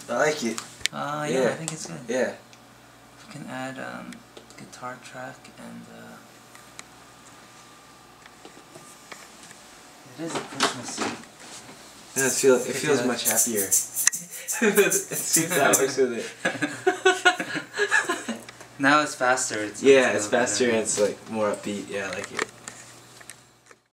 I like it. Yeah, I think it's good. Yeah. We can add guitar track and it is a Christmassy. Yeah, it feels much happier. It seems that much with it. Now it's faster. Yeah, it's faster and it's like more upbeat. Yeah, I like it.